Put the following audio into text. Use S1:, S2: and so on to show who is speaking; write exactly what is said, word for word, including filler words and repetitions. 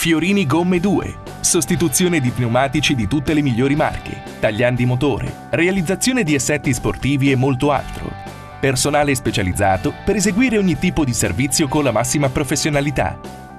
S1: Fiorini Gomme due, sostituzione di pneumatici di tutte le migliori marche, tagliandi motore, realizzazione di assetti sportivi e molto altro. Personale specializzato per eseguire ogni tipo di servizio con la massima professionalità.